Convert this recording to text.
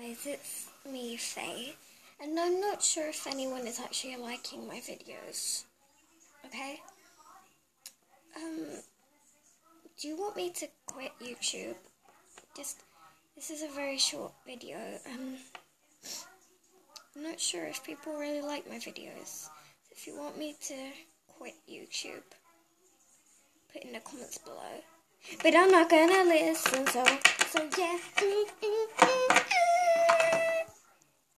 guys, it's me, Faye, and I'm not sure if anyone is actually liking my videos, okay? Do you want me to quit YouTube? This is a very short video, I'm not sure if people really like my videos. If you want me to quit YouTube, put in the comments below. But I'm not gonna listen, so yeah.